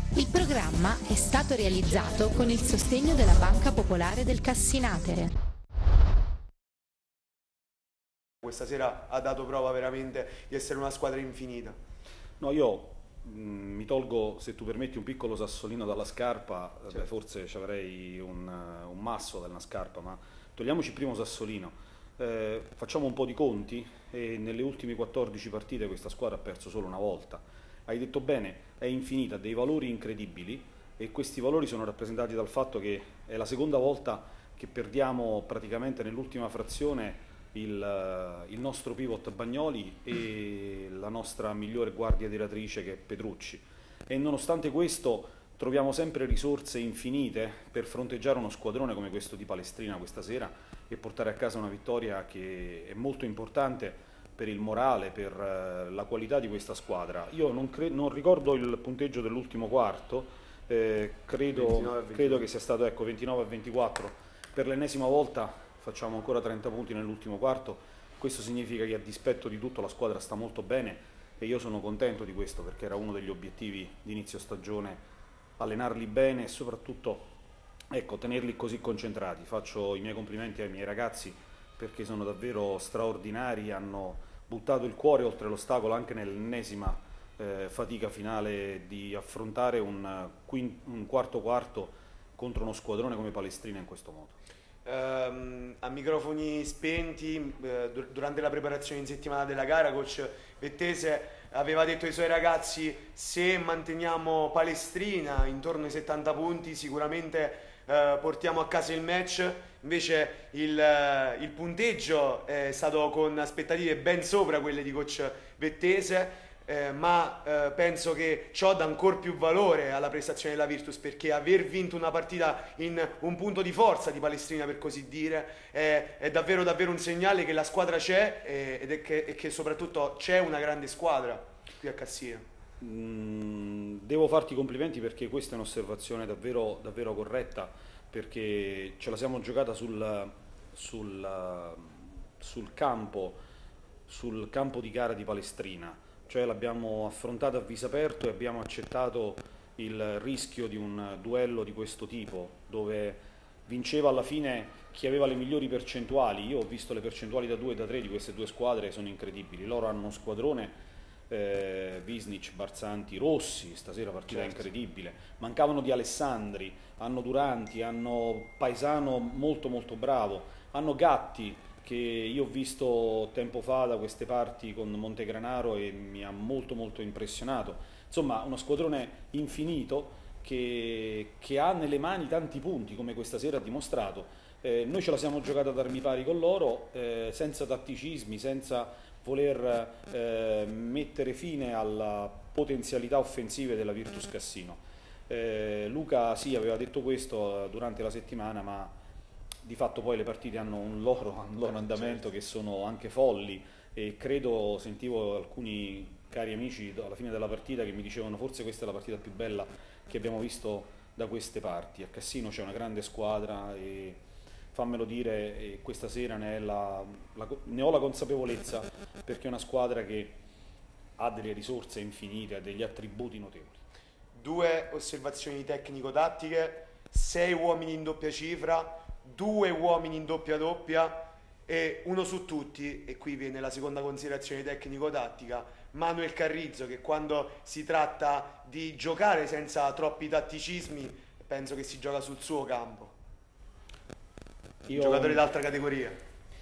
Il programma è stato realizzato con il sostegno della Banca Popolare del Cassinatere. Questa sera ha dato prova veramente di essere una squadra infinita. No, io mi tolgo, se tu permetti, un piccolo sassolino dalla scarpa, Certo. forse ci avrei un masso dalla scarpa, ma togliamoci il primo sassolino. Facciamo un po' di conti e nelle ultime 14 partite questa squadra ha perso solo una volta. Hai detto bene, è infinita, ha dei valori incredibili e questi valori sono rappresentati dal fatto che è la seconda volta che perdiamo praticamente nell'ultima frazione il nostro pivot Bagnoli e la nostra migliore guardia tiratrice che è Petrucci. E nonostante questo troviamo sempre risorse infinite per fronteggiare uno squadrone come questo di Palestrina questa sera e portare a casa una vittoria che è molto importante per il morale, per la qualità di questa squadra. Io non ricordo il punteggio dell'ultimo quarto, credo che sia stato 29-24, per l'ennesima volta facciamo ancora 30 punti nell'ultimo quarto. Questo significa che a dispetto di tutto la squadra sta molto bene e io sono contento di questo perché era uno degli obiettivi di inizio stagione, allenarli bene e soprattutto tenerli così concentrati. Faccio i miei complimenti ai miei ragazzi perché sono davvero straordinari, hanno buttato il cuore oltre l'ostacolo anche nell'ennesima fatica finale di affrontare un quarto quarto contro uno squadrone come Palestrina in questo modo. A microfoni spenti, durante la preparazione in settimana della gara, coach Vettese aveva detto ai suoi ragazzi: se manteniamo Palestrina intorno ai 70 punti sicuramente portiamo a casa il match. Invece il punteggio è stato con aspettative ben sopra quelle di coach Vettese, ma penso che ciò dà ancora più valore alla prestazione della Virtus, perché aver vinto una partita in un punto di forza di Palestrina, per così dire, è davvero davvero un segnale che la squadra c'è e che soprattutto c'è una grande squadra qui a Cassino. Devo farti i complimenti perché questa è un'osservazione davvero, davvero corretta, perché ce la siamo giocata sul campo di gara di Palestrina. Cioè l'abbiamo affrontata a viso aperto e abbiamo accettato il rischio di un duello di questo tipo, dove vinceva alla fine chi aveva le migliori percentuali. Io ho visto le percentuali da 2 e da 3 di queste due squadre, sono incredibili. Loro hanno uno squadrone, Visnic, Barzanti, Rossi, stasera partita incredibile. Mancavano di Alessandri, hanno Duranti, hanno Paesano molto molto bravo, hanno Gatti, che io ho visto tempo fa da queste parti con Montegranaro e mi ha molto molto impressionato. Insomma, uno squadrone infinito che ha nelle mani tanti punti, come questa sera ha dimostrato. Noi ce la siamo giocata ad armi pari con loro, senza tatticismi, senza voler mettere fine alla potenzialità offensive della Virtus Cassino. Luca sì, aveva detto questo durante la settimana, ma di fatto poi le partite hanno un loro andamento, che sono anche folli, e sentivo alcuni cari amici alla fine della partita che mi dicevano: forse questa è la partita più bella che abbiamo visto da queste parti. A Cassino c'è una grande squadra e fammelo dire, questa sera ne ho la consapevolezza, perché è una squadra che ha delle risorse infinite, ha degli attributi notevoli. 2 osservazioni tecnico-tattiche: 6 uomini in doppia cifra, 2 uomini in doppia doppia e uno su tutti, e qui viene la seconda considerazione tecnico-tattica, Manuel Carrizzo, che quando si tratta di giocare senza troppi tatticismi penso che si gioca sul suo campo. Giocatore d'altra categoria.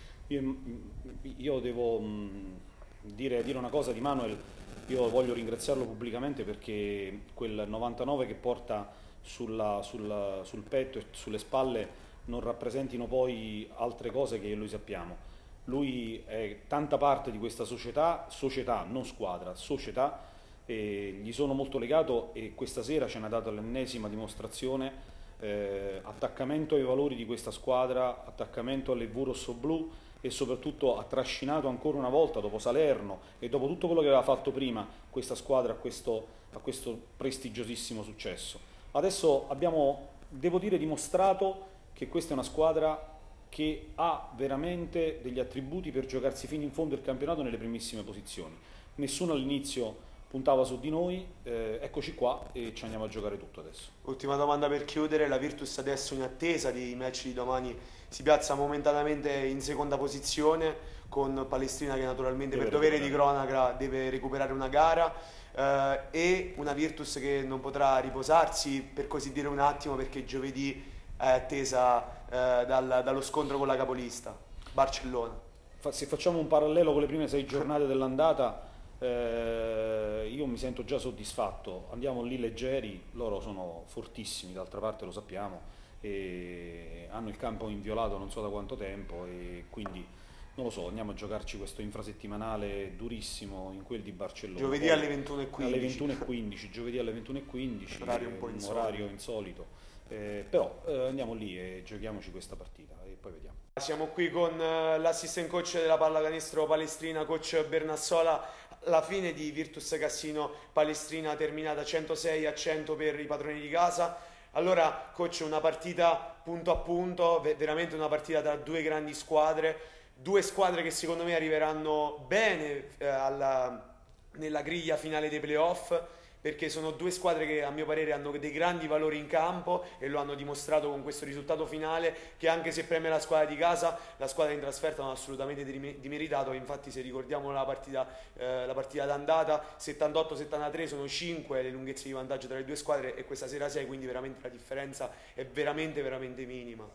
Io devo dire una cosa di Manuel. Io voglio ringraziarlo pubblicamente perché quel 99 che porta sul petto e sulle spalle non rappresentino poi altre cose che noi sappiamo. Lui è tanta parte di questa società, non squadra, società, e gli sono molto legato, e questa sera ce n'ha dato l'ennesima dimostrazione. Attaccamento ai valori di questa squadra, attaccamento alle V rossoblu, e soprattutto ha trascinato ancora una volta, dopo Salerno e dopo tutto quello che aveva fatto prima, questa squadra a questo prestigiosissimo successo. Adesso abbiamo, devo dire, dimostrato che questa è una squadra che ha veramente degli attributi per giocarsi fino in fondo il campionato nelle primissime posizioni. Nessuno all'inizio puntava su di noi, eccoci qua e ci andiamo a giocare tutto adesso. Ultima domanda per chiudere, la Virtus adesso in attesa dei match di domani si piazza momentaneamente in seconda posizione con Palestrina che naturalmente per dovere di cronaca deve recuperare una gara e una Virtus che non potrà riposarsi per così dire un attimo perché giovedì è attesa dallo scontro con la capolista, Barcellona. Se facciamo un parallelo con le prime 6 giornate dell'andata, io mi sento già soddisfatto, andiamo lì leggeri, loro sono fortissimi, d'altra parte lo sappiamo, e hanno il campo inviolato non so da quanto tempo e quindi non lo so, andiamo a giocarci questo infrasettimanale durissimo in quel di Barcellona. Giovedì alle 21:15. Alle 21:15, giovedì alle 21:15, un po' orario insolito, però andiamo lì e giochiamoci questa partita e poi vediamo. Siamo qui con l'assistant coach della pallacanestro Palestrina, coach Bernassola. La fine di Virtus Cassino Palestrina terminata 106-100 per i padroni di casa. Allora, coach, una partita punto a punto, veramente una partita tra due grandi squadre che secondo me arriveranno bene nella griglia finale dei playoff, perché sono due squadre che a mio parere hanno dei grandi valori in campo e lo hanno dimostrato con questo risultato finale, che anche se preme la squadra di casa, la squadra in trasferta non ha assolutamente dimeritato. Infatti se ricordiamo la partita d'andata 78-73 sono 5 le lunghezze di vantaggio tra le due squadre e questa sera 6, quindi veramente la differenza è veramente minima.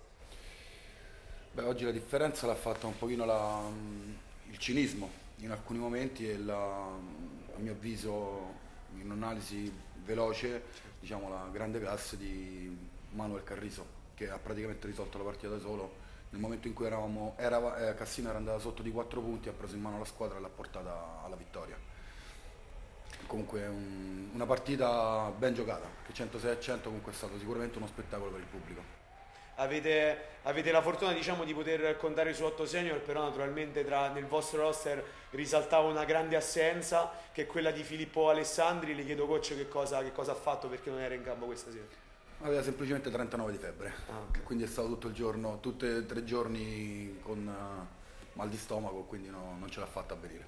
Beh, oggi la differenza l'ha fatta un pochino il cinismo in alcuni momenti e a mio avviso in un'analisi veloce, diciamo, la grande classe di Manuel Carrizo, che ha praticamente risolto la partita da solo. Nel momento in cui Cassino era andata sotto di 4 punti, ha preso in mano la squadra e l'ha portata alla vittoria. Comunque una partita ben giocata, che 106-100 comunque è stato sicuramente uno spettacolo per il pubblico. Avete la fortuna, diciamo, di poter contare su 8 senior, però naturalmente nel vostro roster risaltava una grande assenza, che è quella di Filippo Alessandri. Le chiedo, coach, che cosa ha fatto, perché non era in campo questa sera? Aveva semplicemente 39 di febbre, okay. Quindi è stato tutto il giorno, tutti e 3 giorni con mal di stomaco, quindi non ce l'ha fatta a venire.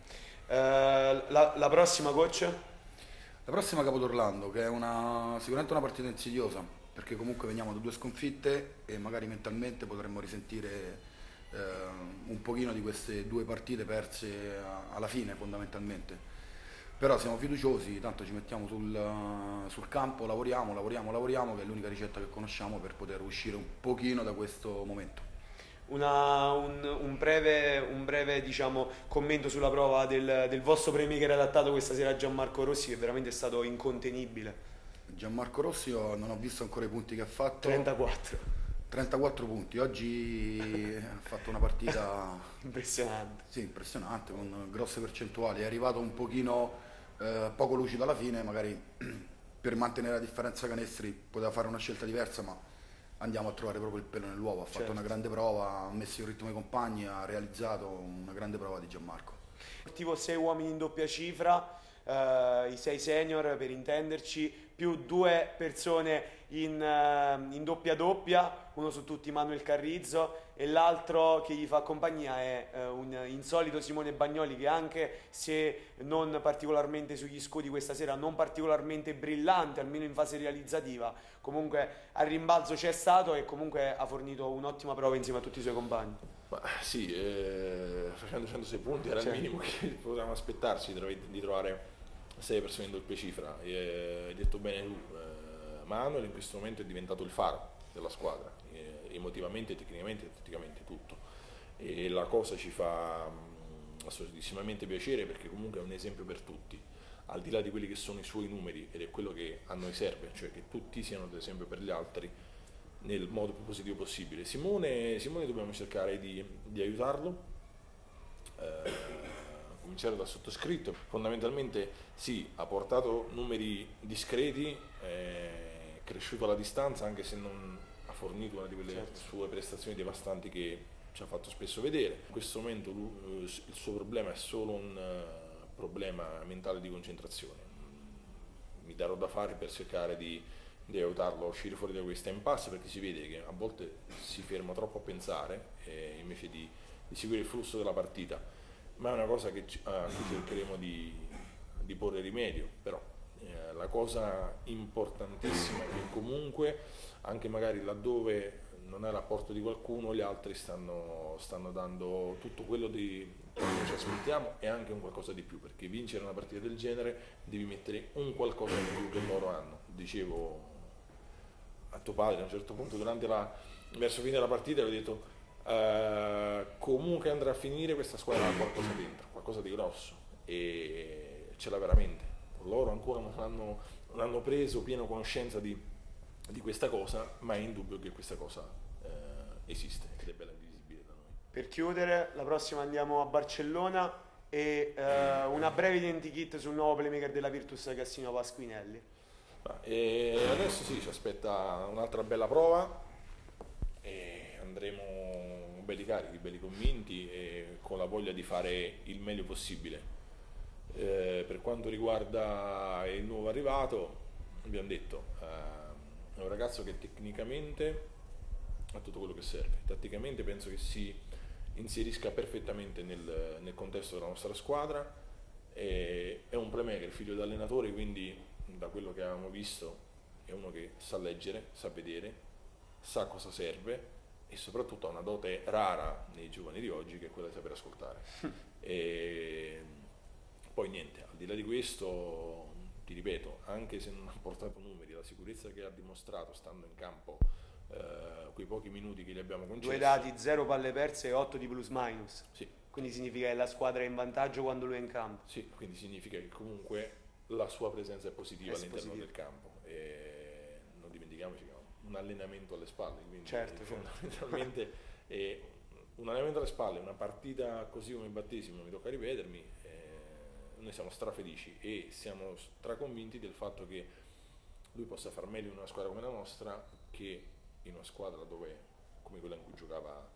La prossima, coach? La prossima Capodorlando, che è sicuramente una partita insidiosa, perché comunque veniamo da 2 sconfitte e magari mentalmente potremmo risentire un pochino di queste 2 partite perse alla fine fondamentalmente. Però siamo fiduciosi, tanto ci mettiamo sul campo, lavoriamo, che è l'unica ricetta che conosciamo per poter uscire un pochino da questo momento. Un breve diciamo, commento sulla prova del vostro playmaker adattato questa sera a Gianmarco Rossi, che veramente è stato incontenibile. Gianmarco Rossi, non ho visto ancora i punti che ha fatto. 34 punti, oggi ha fatto una partita impressionante. Sì, impressionante, con grosse percentuali. È arrivato un pochino poco lucido alla fine, magari per mantenere la differenza canestri poteva fare una scelta diversa, ma andiamo a trovare proprio il pelo nell'uovo. Ha fatto una grande prova, ha messo il ritmo ai compagni, ha realizzato una grande prova di Gianmarco. Sportivo 6 uomini in doppia cifra, i 6 senior per intenderci, più 2 persone in doppia, uno su tutti Manuel Carrizzo, e l'altro che gli fa compagnia è un insolito Simone Bagnoli, che anche se non particolarmente sugli scudi questa sera, non particolarmente brillante, almeno in fase realizzativa, comunque al rimbalzo c'è stato e comunque ha fornito un'ottima prova insieme a tutti i suoi compagni. Sì, facendo 106 punti era il minimo che potevamo aspettarci di trovare 6 persone in doppia cifra. Hai detto bene tu, Manuel in questo momento è diventato il faro della squadra, emotivamente, tecnicamente e tatticamente tutto, e la cosa ci fa assolutissimamente piacere, perché comunque è un esempio per tutti, al di là di quelli che sono i suoi numeri, ed è quello che a noi serve, cioè che tutti siano ad esempio per gli altri nel modo più positivo possibile. Simone dobbiamo cercare di aiutarlo, cominciare dal sottoscritto. Fondamentalmente sì, ha portato numeri discreti, è cresciuto alla distanza, anche se non ha fornito una di quelle sue prestazioni devastanti che ci ha fatto spesso vedere. In questo momento il suo problema è solo un problema mentale di concentrazione. Mi darò da fare per cercare di aiutarlo a uscire fuori da questa impasse, perché si vede che a volte si ferma troppo a pensare invece di seguire il flusso della partita, ma è una cosa a cui cercheremo di di porre rimedio, però la cosa importantissima è che comunque, anche magari laddove non è l'apporto di qualcuno, gli altri stanno dando tutto quello che ci aspettiamo e anche un qualcosa di più, perché vincere una partita del genere devi mettere un qualcosa di più che loro hanno. Dicevo a tuo padre a un certo punto verso fine della partita, ho detto comunque andrà a finire, questa squadra ha qualcosa dentro, qualcosa di grosso, e ce l'ha veramente. Loro ancora non hanno preso piena conoscenza di questa cosa, ma è indubbio che questa cosa esiste ed è bella visibile da noi. Per chiudere, la prossima andiamo a Barcellona e una breve identikit sul nuovo playmaker della Virtus Cassino Pasquinelli. E adesso sì, ci aspetta un'altra bella prova e andremo belli carichi, belli convinti e con la voglia di fare il meglio possibile. Per quanto riguarda il nuovo arrivato, abbiamo detto, è un ragazzo che tecnicamente ha tutto quello che serve, tatticamente penso che si inserisca perfettamente nel contesto della nostra squadra, è un playmaker, figlio di allenatore, quindi da quello che avevamo visto è uno che sa leggere, sa vedere, sa cosa serve e soprattutto ha una dote rara nei giovani di oggi, che è quella di saper ascoltare. E poi niente, al di là di questo, ti ripeto, anche se non ha portato numeri, la sicurezza che ha dimostrato stando in campo, quei pochi minuti che gli abbiamo concesso. 2 dati, 0 palle perse e 8 di plus minus. Sì. Quindi significa che la squadra è in vantaggio quando lui è in campo. Sì, quindi significa che comunque la sua presenza è positiva all'interno del campo. E non dimentichiamoci che ha un allenamento alle spalle, quindi fondamentalmente un allenamento alle spalle, una partita così come il battesimo, mi tocca ripetermi, noi siamo strafelici e siamo straconvinti del fatto che lui possa far meglio in una squadra come la nostra che in una squadra come quella in cui giocava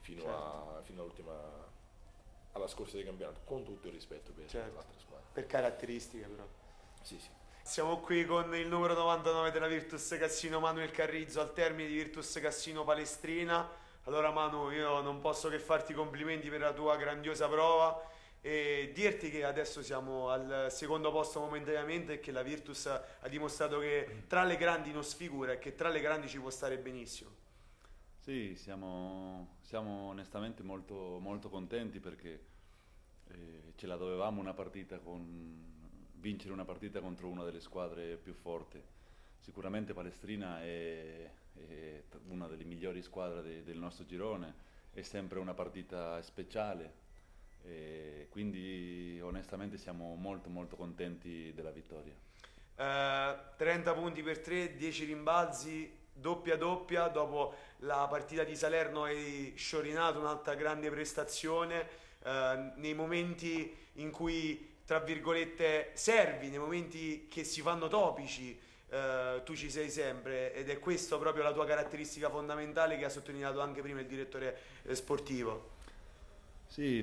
alla scorsa di campionato, con tutto il rispetto per l'altra squadra. Per caratteristiche però. Sì, sì. Siamo qui con il numero 99 della Virtus Cassino, Manuel Carrizzo, al termine di Virtus Cassino Palestrina. Allora Manu, io non posso che farti complimenti per la tua grandiosa prova e dirti che adesso siamo al secondo posto momentaneamente e che la Virtus ha dimostrato che tra le grandi non sfigura e che tra le grandi ci può stare benissimo. Sì, siamo onestamente molto, molto contenti perché ce la dovevamo vincere una partita contro una delle squadre più forti. Sicuramente Palestrina è una delle migliori squadre del nostro girone, è sempre una partita speciale. Quindi onestamente siamo molto molto contenti della vittoria. 30 punti per 3, 10 rimbalzi, doppia dopo la partita di Salerno hai sciorinato un'altra grande prestazione nei momenti in cui tra virgolette servi, nei momenti che si fanno topici, tu ci sei sempre ed è questa proprio la tua caratteristica fondamentale che ha sottolineato anche prima il direttore sportivo. Sì,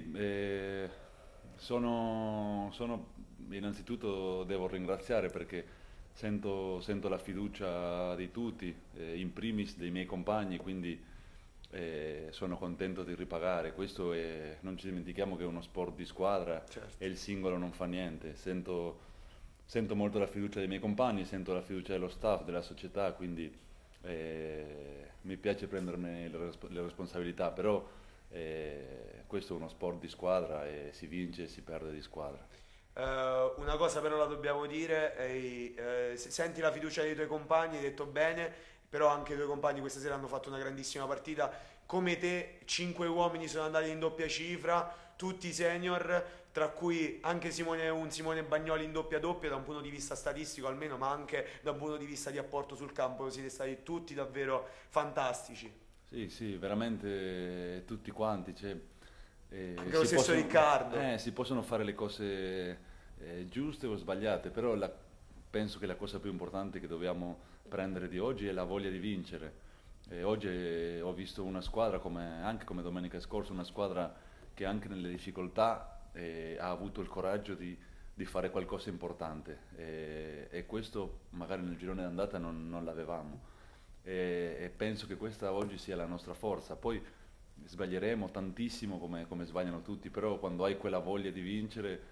innanzitutto devo ringraziare perché sento la fiducia di tutti, in primis dei miei compagni, quindi sono contento di ripagare. Non ci dimentichiamo che è uno sport di squadra, certo. E il singolo non fa niente. Sento molto la fiducia dei miei compagni, sento la fiducia dello staff, della società, quindi mi piace prendermi le responsabilità, però questo è uno sport di squadra e si vince e si perde di squadra. Una cosa però la dobbiamo dire, senti la fiducia dei tuoi compagni, hai detto bene, però anche i tuoi compagni questa sera hanno fatto una grandissima partita, come te 5 uomini sono andati in doppia cifra, tutti senior, tra cui anche Simone Bagnoli in doppia da un punto di vista statistico almeno, ma anche da un punto di vista di apporto sul campo, siete stati tutti davvero fantastici. Sì, veramente tutti quanti. Anche lo stesso Riccardo. Si possono fare le cose giuste o sbagliate, però penso che la cosa più importante che dobbiamo prendere di oggi è la voglia di vincere. Oggi ho visto una squadra, anche come domenica scorsa, una squadra che anche nelle difficoltà ha avuto il coraggio di fare qualcosa di importante e questo magari nel girone d'andata non l'avevamo. E penso che questa oggi sia la nostra forza. Poi sbaglieremo tantissimo come sbagliano tutti, però quando hai quella voglia di vincere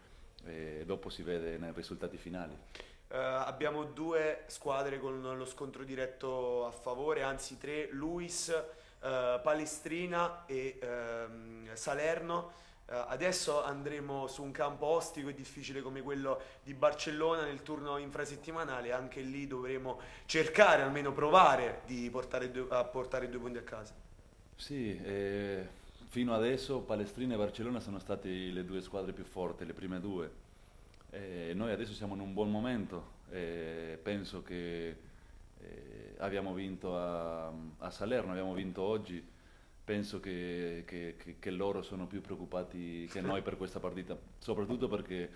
e dopo si vede nei risultati finali. Abbiamo 2 squadre con lo scontro diretto a favore, anzi 3, Luis, Palestrina e Salerno. Adesso andremo su un campo ostico e difficile come quello di Barcellona nel turno infrasettimanale, anche lì dovremo cercare, almeno provare, di a portare 2 punti a casa. Sì, fino adesso Palestrina e Barcellona sono state le 2 squadre più forti, le prime 2. Noi adesso siamo in un buon momento, penso che abbiamo vinto a Salerno, abbiamo vinto oggi, penso che loro sono più preoccupati che noi per questa partita, soprattutto perché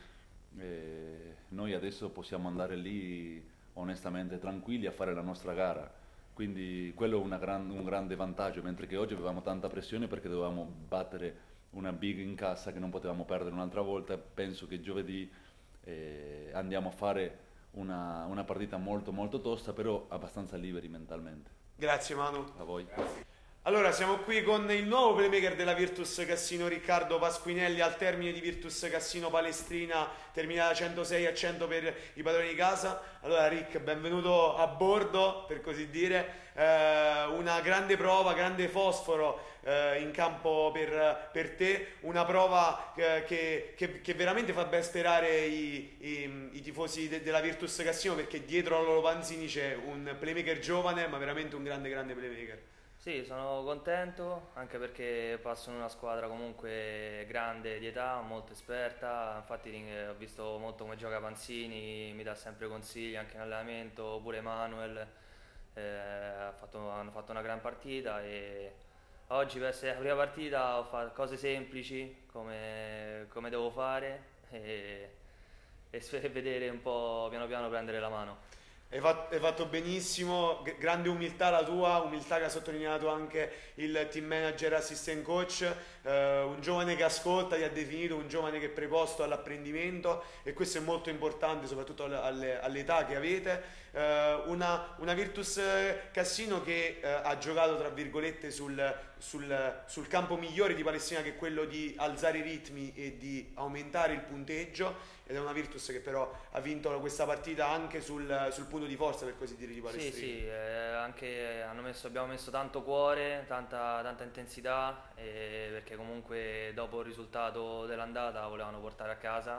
noi adesso possiamo andare lì onestamente tranquilli a fare la nostra gara, quindi quello è un grande vantaggio, mentre che oggi avevamo tanta pressione perché dovevamo battere una big in casa che non potevamo perdere un'altra volta. Penso che giovedì andiamo a fare una partita molto molto tosta, però abbastanza liberi mentalmente. Grazie Manu. A voi. Grazie. Allora, siamo qui con il nuovo playmaker della Virtus Cassino, Riccardo Pasquinelli, al termine di Virtus Cassino Palestrina, terminata 106-100 per i padroni di casa. Allora Rick, benvenuto a bordo, per così dire. Una grande prova, grande fosforo in campo per te, una prova che veramente fa ben sperare i tifosi della Virtus Cassino, perché dietro a Lolo Panzini c'è un playmaker giovane, ma veramente un grande playmaker. Sì, sono contento anche perché passo in una squadra comunque grande di età, molto esperta, infatti ho visto molto come gioca Panzini, mi dà sempre consigli anche in allenamento, pure Manuel, hanno fatto una gran partita e oggi per essere la prima partita ho fatto cose semplici come devo fare e vedere un po' piano piano prendere la mano. Hai fatto benissimo, grande umiltà la tua, umiltà che ha sottolineato anche il team manager assistant coach, un giovane che ascolta, ti ha definito un giovane che è preposto all'apprendimento e questo è molto importante soprattutto all'età che avete. Una Virtus Cassino che ha giocato tra virgolette sul campo migliore di Palestrina, che è quello di alzare i ritmi e di aumentare il punteggio, ed è una Virtus che però ha vinto questa partita anche sul punto di forza, per così dire, di Palestrina. Sì, anche abbiamo messo tanto cuore, tanta intensità, perché comunque dopo il risultato dell'andata la volevamo portare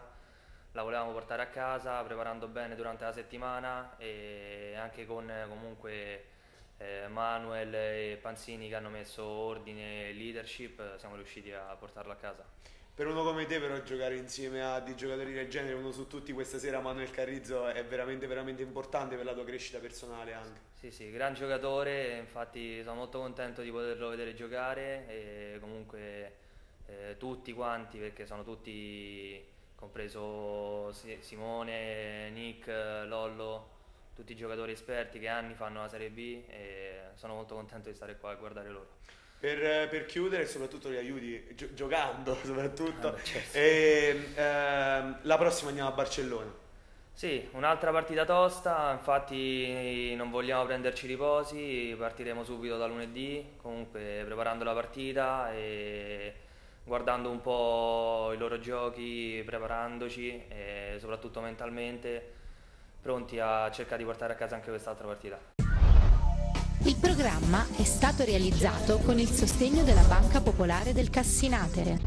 a casa, preparando bene durante la settimana e anche con comunque Manuel e Panzini che hanno messo ordine e leadership, siamo riusciti a portarla a casa. Per uno come te però giocare insieme a dei giocatori del genere, uno su tutti questa sera, Manuel Carrizzo, è veramente importante per la tua crescita personale anche. Sì, gran giocatore, infatti sono molto contento di poterlo vedere giocare e comunque tutti quanti, perché sono tutti, compreso Simone, Nick, Lollo, tutti giocatori esperti che anni fanno la Serie B e sono molto contento di stare qua a guardare loro. Per chiudere, soprattutto li aiuti giocando soprattutto, certo. E la prossima andiamo a Barcellona. Sì, un'altra partita tosta, infatti non vogliamo prenderci riposi, partiremo subito da lunedì, comunque preparando la partita e guardando un po' i loro giochi, preparandoci e soprattutto mentalmente pronti a cercare di portare a casa anche quest'altra partita. Il programma è stato realizzato con il sostegno della Banca Popolare del Cassinatere.